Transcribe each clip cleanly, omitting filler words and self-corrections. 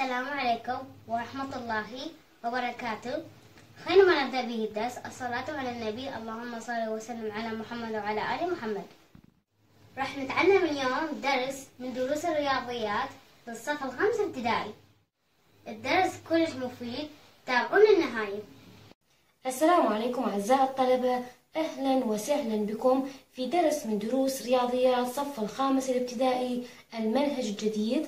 السلام عليكم ورحمة الله وبركاته. خلينا نبدأ به الدرس. الصلاة على النبي، اللهم صل وسلم على محمد وعلى آل محمد. راح نتعلم اليوم درس من دروس الرياضيات للصف الخامس ابتدائي. الدرس كلش مفيد، تابعونا النهاية. السلام عليكم أعزائي الطلبة، أهلا وسهلا بكم في درس من دروس رياضيات الصف الخامس الابتدائي المنهج الجديد.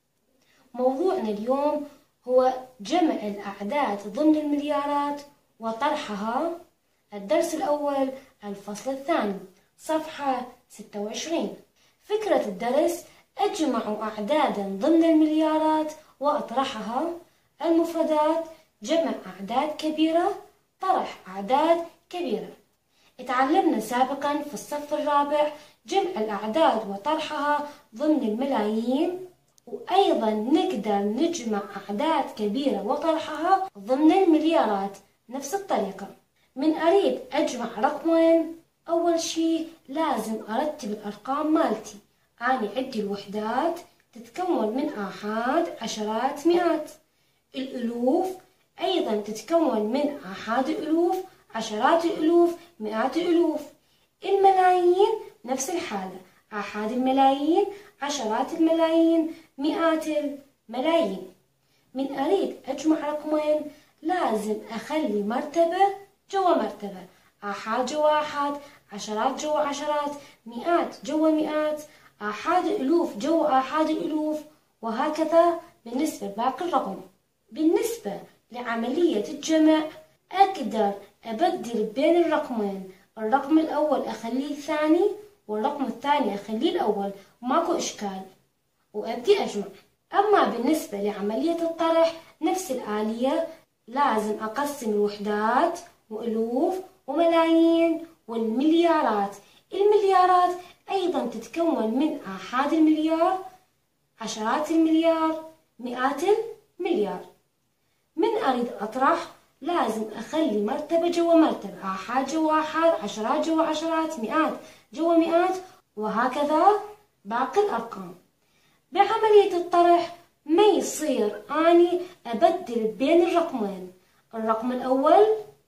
موضوعنا اليوم هو جمع الأعداد ضمن المليارات وطرحها. الدرس الأول الفصل الثاني صفحة 26. فكرة الدرس: أجمع أعدادا ضمن المليارات وأطرحها. المفردات: جمع أعداد كبيرة، طرح أعداد كبيرة. اتعلمنا سابقا في الصف الرابع جمع الأعداد وطرحها ضمن الملايين، وأيضا نقدر نجمع أعداد كبيرة وطرحها ضمن المليارات نفس الطريقة. من أريد أجمع رقمين، أول شي لازم أرتب الأرقام مالتي. أنا عندي الوحدات تتكون من آحاد، عشرات، مئات. الألوف أيضا تتكون من آحاد الألوف، عشرات الألوف، مئات الألوف. الملايين نفس الحالة، آحاد الملايين، عشرات الملايين، مئات الملايين. من أريد أجمع رقمين لازم أخلي مرتبة جوا مرتبة، آحاد جوا آحاد، عشرات جوا عشرات، مئات جوا مئات، آحاد الألوف جوا آحاد الألوف، وهكذا بالنسبة لباقي الرقم. بالنسبة لعملية الجمع أقدر أبدل بين الرقمين، الرقم الأول أخليه الثاني والرقم الثاني أخليه الأول، ماكو إشكال، وأبدي أجمع. أما بالنسبة لعملية الطرح نفس الآلية، لازم أقسم الوحدات وألوف وملايين والمليارات. المليارات أيضا تتكون من آحاد المليار، عشرات المليار، مئات المليار. من أريد أطرح لازم أخلي مرتبة جوا مرتبة، آحاد جوا آحاد، عشرات جوا عشرات، مئات جوا مئات، وهكذا باقي الأرقام. بعملية الطرح ما يصير أني أبدل بين الرقمين، الرقم الأول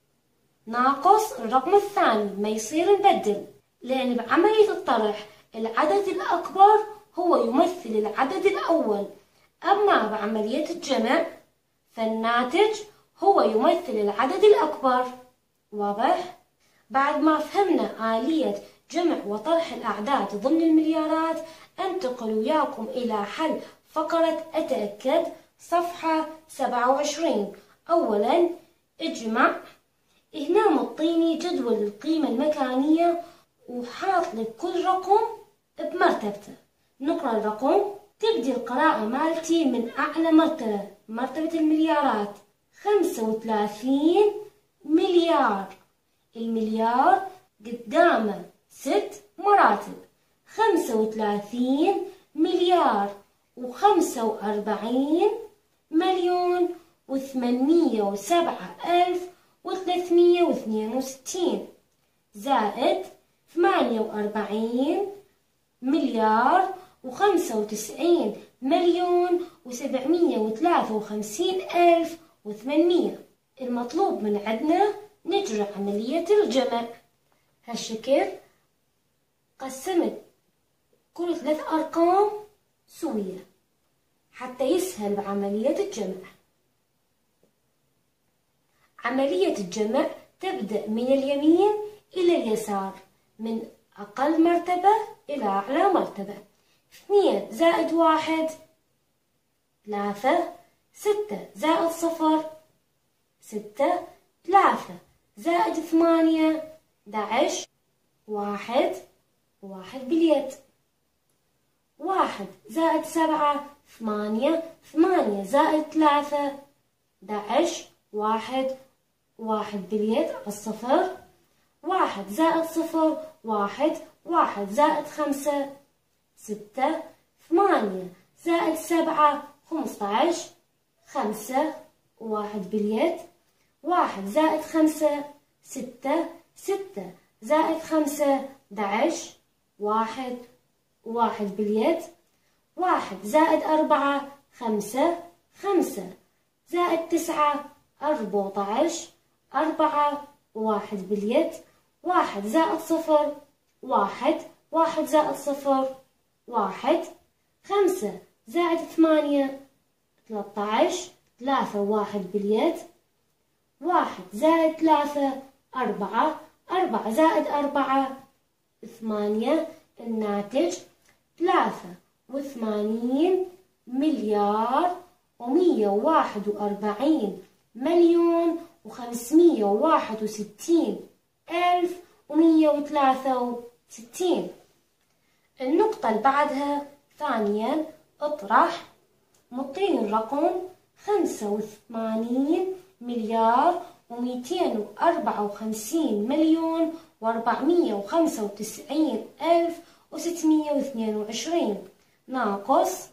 ناقص الرقم الثاني، ما يصير نبدل، لأن بعملية الطرح العدد الأكبر هو يمثل العدد الأول، أما بعملية الجمع فالناتج هو يمثل العدد الأكبر. واضح؟ بعد ما فهمنا آلية جمع وطرح الأعداد ضمن المليارات، أنتقل وياكم إلى حل فقرة أتأكد صفحة 27. أولا اجمع. هنا مطيني جدول القيمة المكانية وحاط لك كل رقم بمرتبته. نقرأ الرقم. تبدي القراءة مالتي من أعلى مرتبة، مرتبة المليارات. 35 مليار. المليار قدامه 6 مراتب، 35 مليار و45 مليون و807,362 زائد 48 مليار و95 مليون و753,800. المطلوب من عندنا نجري عملية الجمع. هالشكل قسمت كل 3 أرقام سوية حتى يسهل بعملية الجمع. عملية الجمع تبدأ من اليمين إلى اليسار، من أقل مرتبة إلى أعلى مرتبة. 2 زائد 1 3، 6 زائد 0 6، 3 زائد 8 11، 1 باليد. 1 زائد 7 8، 8 زائد 3 11، 1 باليد الصفر. 1 زائد 0 1، 1 زائد 5 6، 8 زائد 7 15، 5 باليد. 1 زائد 5 6، 6 زائد 5 11، 1 باليد. 1 زائد 4 5، 5 زائد 9 14. 4 و1 باليد. 1 زائد 0 1. 1 زائد 0 1. 5 زائد 8 13. 3 و1 باليد. 1 زائد 3 4. 4 زائد 4 8. الناتج 83 مليار و141 مليون و561 ألف و163. النقطة اللي بعدها ثانيا اطرح. مطين رقم 85 مليار و254 مليون و495 ألف و622 ناقص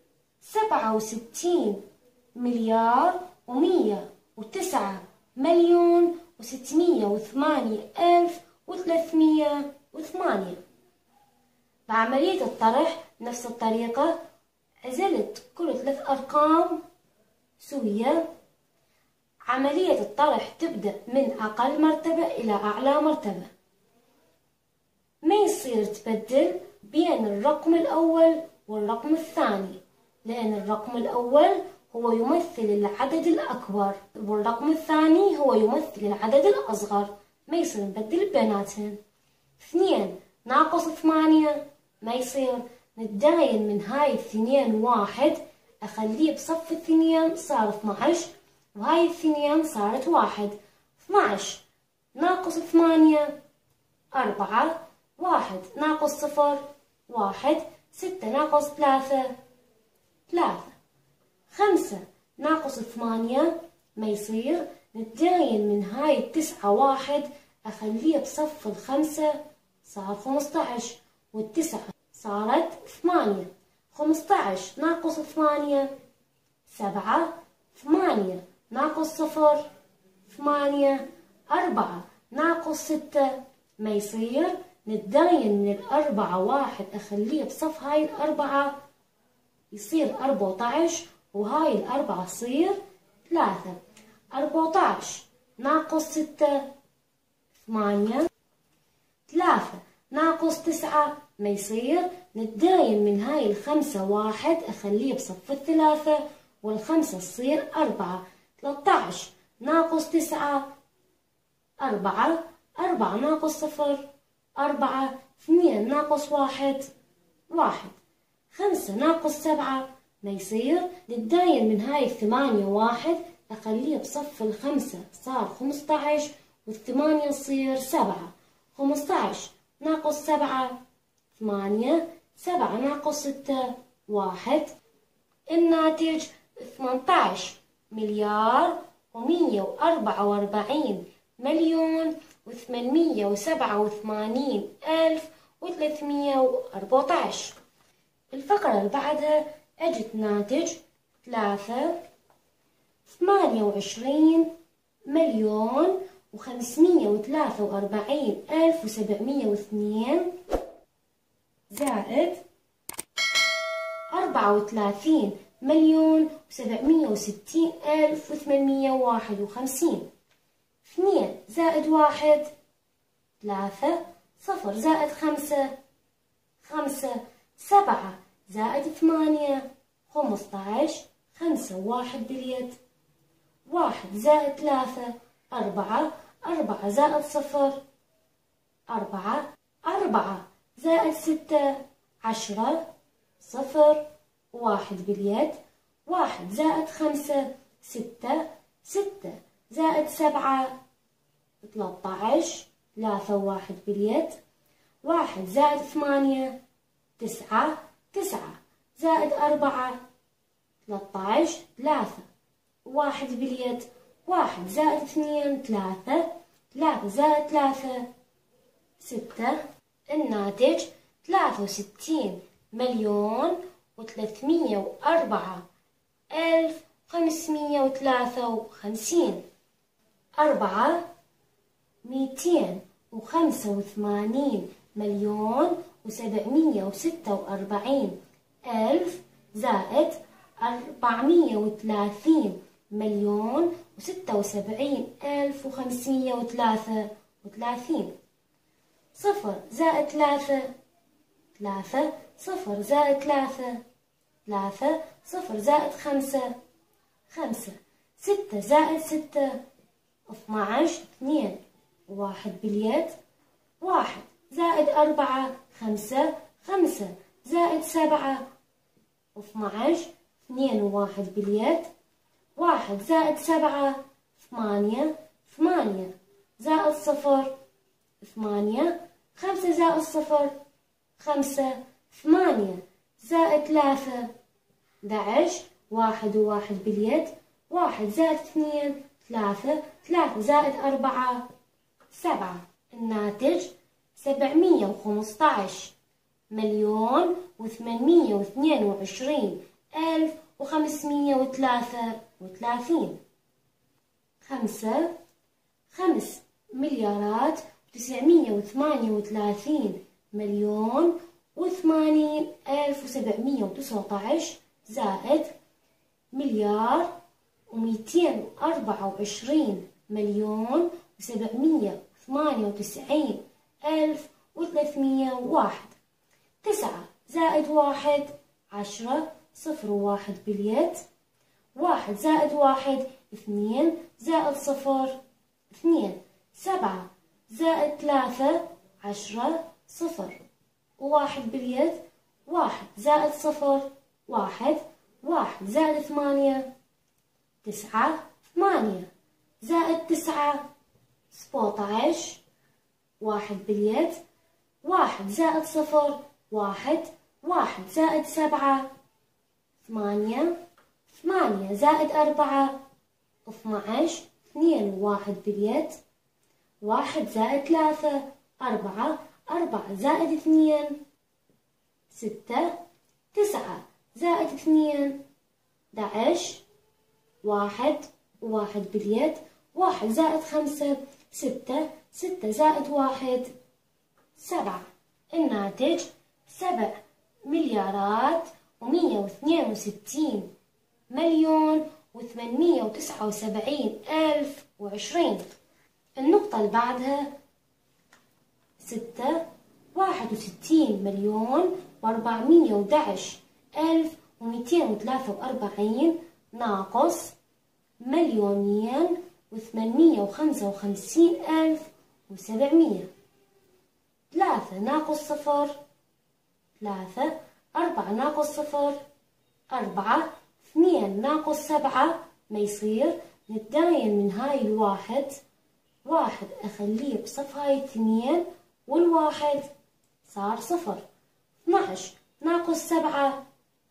67 مليار و109 مليون و608 ألف و308. بعملية الطرح نفس الطريقة عزلت كل 3 أرقام سوية. عملية الطرح تبدأ من أقل مرتبة إلى أعلى مرتبة. ما يصير تبدل بين الرقم الأول والرقم الثاني، لأن الرقم الأول هو يمثل العدد الأكبر والرقم الثاني هو يمثل العدد الأصغر. ما يصير نبدل بيناتهم. 2 ناقص 8 ما يصير. نتداين من هاي 2 1 أخليه بصف 2 صار 12 وهاي 2 صارت 1. 12 ناقص 8 4. 1 ناقص 0 1. 6 ناقص 3 3. 5 ناقص 8 ما يصير. نتداين من هاي 9 1 أخليه بصف 5 صار 15 وال9 صارت 8. 15 ناقص 8 7. 8 ناقص 0 8. 4 ناقص 6 ما يصير. نتداين من 4 1 أخليه بصف هاي 4 يصير 14 وهاي 4 تصير 3. 14 ناقص 6 8. 3 ناقص 9 ما يصير. نتداين من هاي 5 1 أخليه بصف 3 والخمسة تصير 4. 13 ناقص 9 4. 4 ناقص 0 4. 2 ناقص 1 1. 5 ناقص 7 ما يصير. نتداين من هاي 8 1 أخليه بصف 5 صار 15 وال8 تصير 7. 15 ناقص 7 8. 7 ناقص 6 1. الناتج 18 مليار و144 مليون و887 ألف و314. الفقرة اللي بعدها أجت ناتج 28 مليون و543 ألف و702 زائد 34 مليون و760 ألف و851. 2 زائد 1 3. 0 زائد 5 5. 7 زائد 8 15. 5 و1 باليد. 1 زائد 3 4. 4 زائد 0 4. 4 زائد 6 10. 0 1 باليد. 1 زائد 5 6. 6 زائد 7 13. 3 و1 باليد. 1 زائد 8 9. 9 زائد 4 13. 3 و1 باليد. 1 زائد 2 3. 3 زائد 3 6. الناتج 63 مليون و304 ألف 553. 4 285 مليون و746 ألف زائد 432,076,533. 0 زائد 3 3. 0 زائد 3 3. 0 زائد 5 5. 6 زائد 6 12. 2 1 باليد. 1 زائد 4 5. 5 زائد 7 12. 2 1 باليد. 1 زائد 7 8. 8 زائد 0 8. 5 زائد 0 5. 8 زائد 3 11. 1 و1 باليد. 1 زائد 2 3. 3 زائد 4 7. الناتج 715,122,533. 5 مليارات 938,080,719 زائد 1,224,798,301. 9 زائد 1 10. 0 و1 باليد. 1 زائد 1 2 زائد 0 2. 7 زائد 3 10. 0 و1 باليد. 1 زائد 0 1. 1 زائد 8 9. 8 زائد 9 17. 1 باليد. 1 زائد 0 1. 1 زائد 7 8. 8 زائد 4 12. 2 1 باليد. 1 زائد 3 4. 4 زائد 2 6. 9 زائد 2 11. 1 1 باليد. 1 زائد 5 6. 6 زائد 1 7. الناتج 7 مليارات و162,879,020. النقطة اللي بعدها 6 61,411,243 ناقص 1,855,700. 3 ناقص 0 3. 4 ناقص 0 4. 2 ناقص 7 ما يصير. نتداين من هاي الواحد. 1 أخليه بصف هاي 2 والواحد صار 0. 12 ناقص 7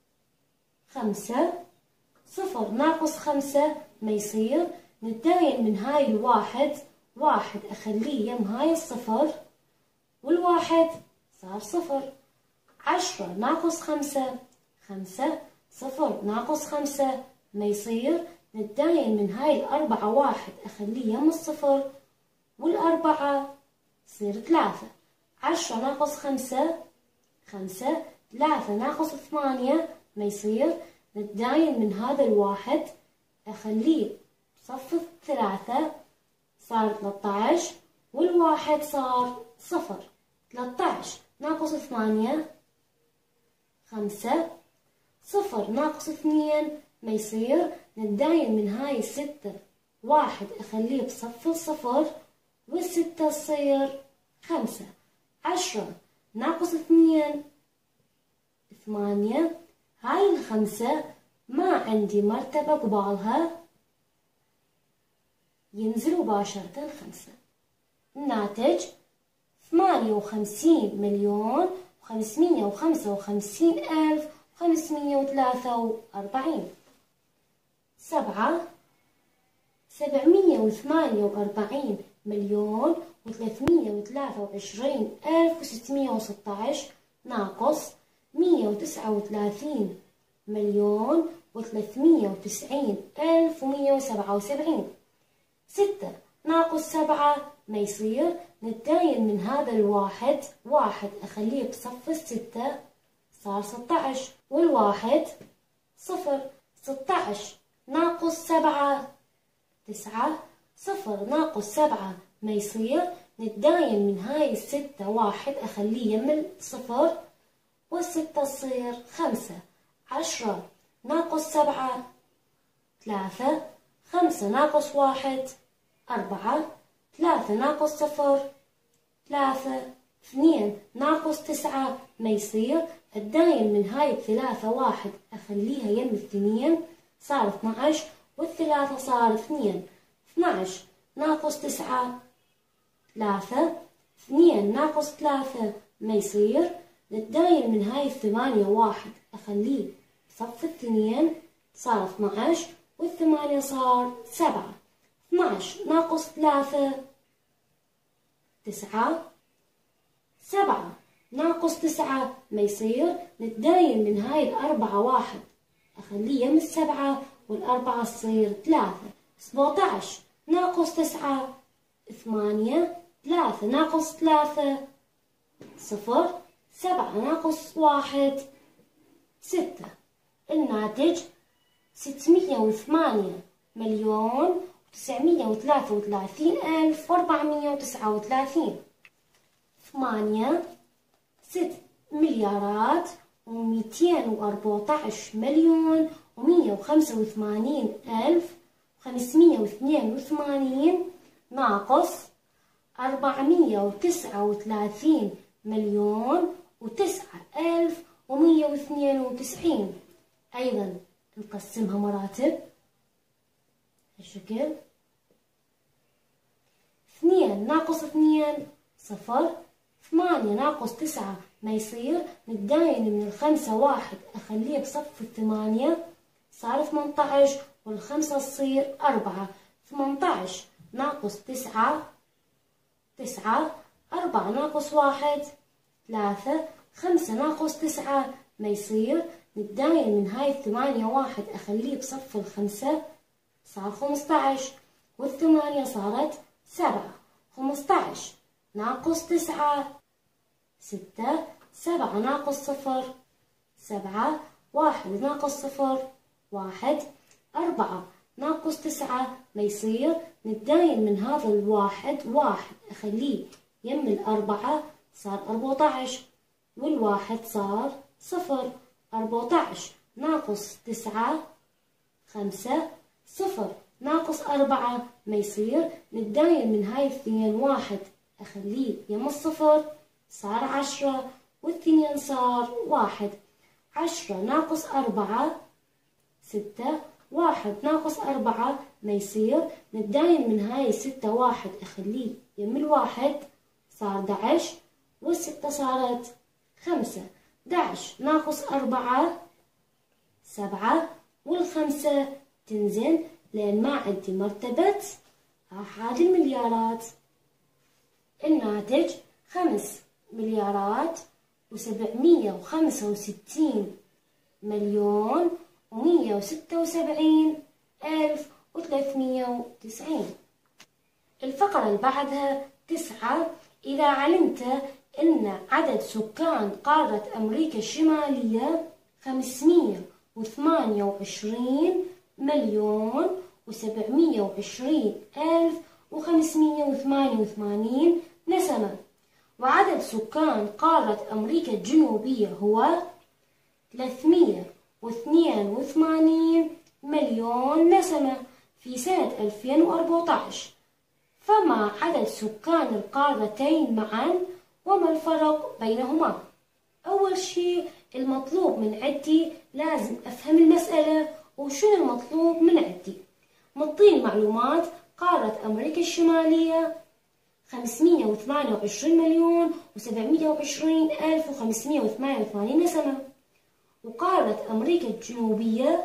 5. 0 ناقص 5 ما يصير. نتداين من هاي الواحد. 1 أخليه يم هاي الصفر والواحد صار 0. 10 ناقص 5 5. 0 ناقص 5 ما يصير. نتداين من هاي الأربعة. 1 أخليه يم الصفر والأربعة تصير 3. 10 ناقص 5 5. 3 ناقص 8 ما يصير. نتداين من هذا الواحد أخليه بصف 3 صار 13 والواحد صار 0. 13 ناقص 8 5. 0 ناقص 2 ما يصير. نتداين من هاي 6. 1 أخليه بصف 0 والستة تصير 5. 10 ناقص 2 8. هاي 5 ما عندي مرتبة قبالها ينزل مباشرة 5. الناتج 58,555,543. 7 748,323,616 ناقص 139,390,177. 6 ناقص 7 ما يصير. نتداين من هذا الواحد. 1 أخليه بصف 6 صار 16 والواحد 0. 16 ناقص 7 9. 0 ناقص 7 ما يصير، نتداين من هاي الستة واحد أخليه يم صفر والستة تصير 5. 10 ناقص 7 3. 5 ناقص 1 4. 3 ناقص 0 3. 2 ناقص 9 ما يصير، الداين من هاي الثلاثة واحد أخليها يم الثنين صار 12 والثلاثة صار 2. 12 ناقص 9 3. 2 ناقص 3 ما يصير، نتداين من هاي الثمانية واحد أخليه بصف الثنين صار 12 والثمانية صار 7. 12 ناقص 3 9. 7 ناقص 9 ما يصير، نتداين من هاي الأربعة واحد أخليه يم السبعة والأربعة تصير 3. 17 ناقص 9 8. 3 ناقص 3 0. 7 ناقص 1 6. الناتج 608,933,439. 8 6 مليارات و214,185,582 ناقص 439,009,192. أيضا نقسمها مراتب هالشكل. 2 ناقص 2 0. 8 ناقص 9 ما يصير، نتداين من الخمسة واحد أخليه بصف الثمانية صار 18 والخمسة تصير 4. 18 ناقص 9 9. 4 ناقص 1 3. 5 ناقص 9 ما يصير، نتداين من هاي الثمانية واحد أخليه بصف الخمسة صار 15 والثمانية صارت 7. 15 ناقص 9 6. 7 ناقص 0 7. 1 ناقص 0 1. 4 ناقص 9 ما يصير، نتداين من هذا الواحد واحد أخليه يم الأربعة صار 14 والواحد صار 0. 14 ناقص 9 5. 0 ناقص 4 ما يصير، نتداين من هاي الاثنين واحد أخليه يم الصفر صار 10 والثنين صار 1. 10 ناقص 4 6. 1 ناقص 4 ما يصير، نتداين من هاي 6 واحد أخليه يم الواحد صار 11 والستة صارت 5. 11 ناقص 4 7 والخمسة تنزل لأن ما عندي مرتبة آحاد المليارات. الناتج 5,765,176,390. الفقرة اللي بعدها 9. إذا علمت أن عدد سكان قارة أمريكا الشمالية 528,720,588 نسمة، وعدد سكان قارة أمريكا الجنوبية هو 382 مليون نسمة في سنة 2014، فما عدد سكان القارتين معا وما الفرق بينهما؟ أول شيء المطلوب من عندي لازم أفهم المسألة وشنو المطلوب من عندي. مطين معلومات قارة أمريكا الشمالية 528,720,588 نسمة، وقارة أمريكا الجنوبية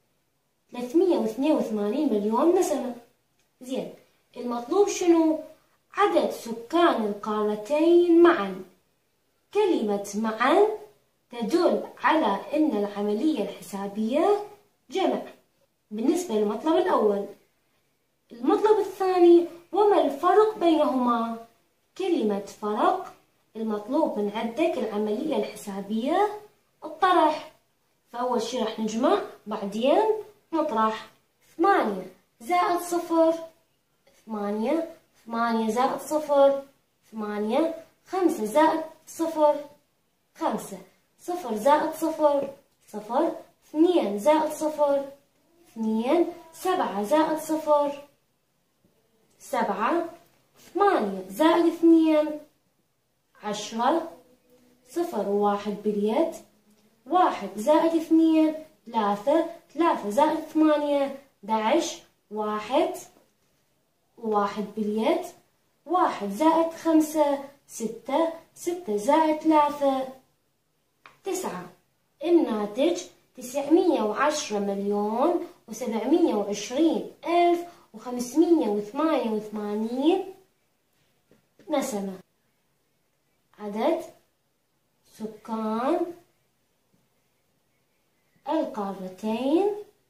382 مليون نسمة. زين، المطلوب شنو؟ عدد سكان القارتين معا. كلمة معا تدل على أن العملية الحسابية جمع بالنسبة للمطلب الأول. المطلب الثاني وما الفرق بينهما؟ كلمة فرق المطلوب من عندك العملية الحسابية الطرح، فأول شي راح نجمع بعدين نطرح 8 زائد 0 8 8 زائد 0 8 5 زائد 0 5 0 زائد 0 0 2 زائد 0 2 7 زائد 0 7 8 زائد 2 10 0 وواحد باليد 1 زائد 2 3 3 زائد 8 11 1 وواحد باليد 1 زائد 5 6 6 زائد 3 9 الناتج 910,720,588 نسمة. عدد سكان القارتين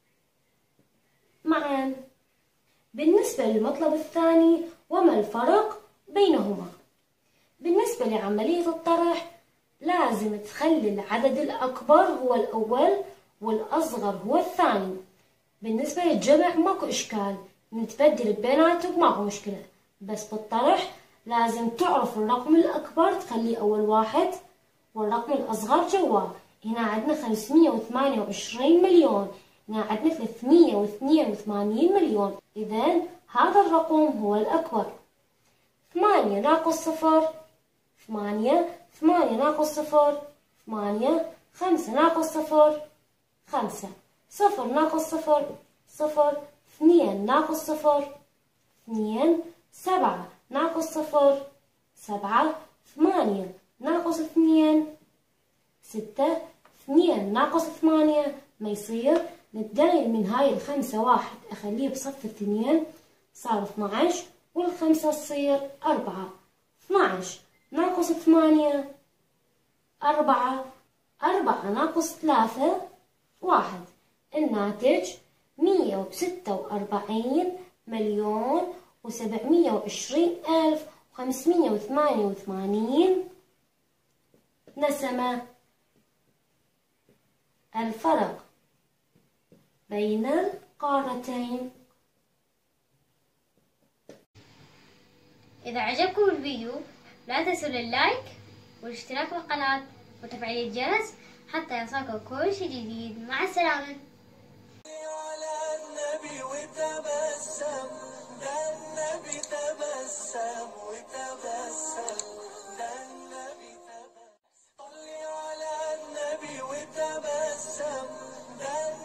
معا. بالنسبة للمطلب الثاني، وما الفرق بينهما؟ بالنسبة لعملية الطرح لازم تخلي العدد الأكبر هو الأول والأصغر هو الثاني. بالنسبة للجمع ماكو إشكال، نتبدل بيناتهم ماكو مشكلة، بس بالطرح لازم تعرف الرقم الأكبر تخليه أول واحد والرقم الأصغر جواه. هنا عندنا 528 مليون، هنا عندنا 382 مليون، إذن هذا الرقم هو الأكبر. 8 ناقص 0 8 8 ناقص 0 8 5 ناقص 0 5 0 ناقص 0 0 2 ناقص 0 2 7 ناقص 0 7 8 ناقص 2 6 2 ناقص 8 ما يصير. نتداين من هاي الخمسة واحد أخليه بصف 2 صار 12 والخمسة تصير 4. 12 ناقص 8 4 4 ناقص 3 1. الناتج 146,720,588 نسمة. الفرق بين القارتين. إذا عجبكم الفيديو لا تنسوا اللايك والاشتراك بالقناة وتفعيل الجرس حتى يصلكم كل شيء جديد. مع السلامة. على النبي وتبسم، ده النبي تبسم وتبسم، ده النبي تبسم. صلي على النبي وتبسم، ده